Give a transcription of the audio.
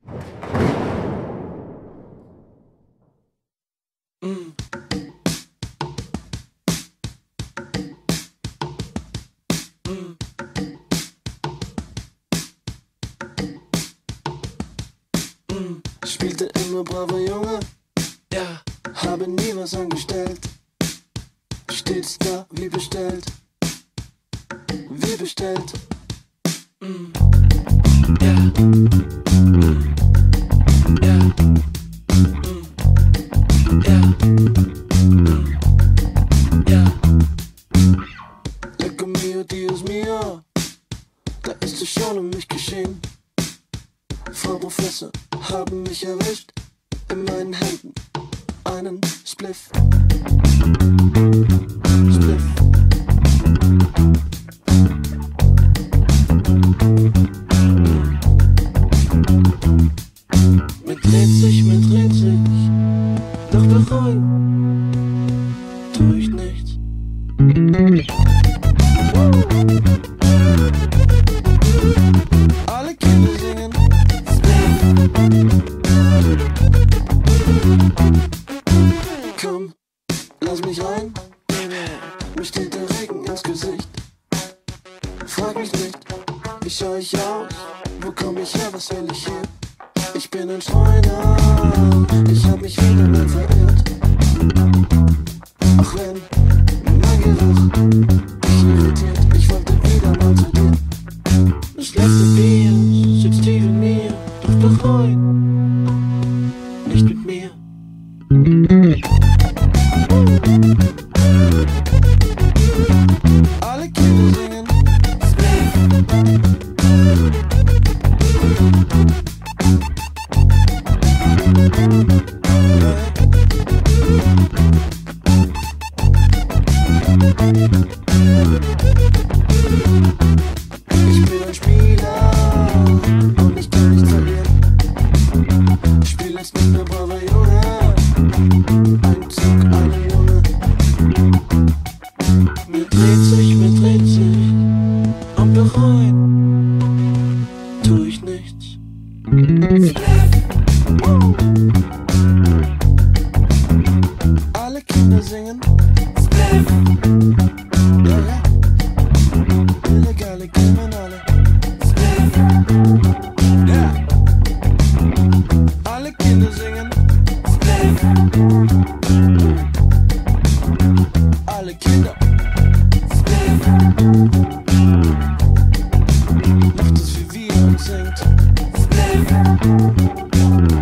Spielte immer braver Junge, ja, habe nie was angestellt. Stets da, wie bestellt, wie bestellt. Ja, ja, ja, ja. Lecco mio, Dios mio, da ist es schon um mich geschehen. Frau Professor haben mich erwischt, in meinen Händen einen Spliff. Spliff. Mir dreht sich, doch bereuen tu ich nichts. Alle Kinder singen komm, lass mich rein, mir steht der Regen ins Gesicht. Frag mich nicht, wie schau ich aus, wo komm ich her, was will ich hier? Ich bin ein Streuner, ich hab mich wieder mal verirrt. Auch wenn mein Geruch mich irritiert, ich wollte wieder mal zu dir. Das letzte Bier sitzt tief in mir, doch bereuen nicht mit mir. Alle Kinder singen ich bin ein Spieler und ich kann nicht verlieren. Spiel jetzt nicht mehr braver Junge, ein Zug, eine Junge. Mir dreht sich und bereuen tu ich nichts. Alle Kinder singen ja, ja. Illegale Kriminale ja. Alle Kinder singen alle Kinder macht es wie wir und singt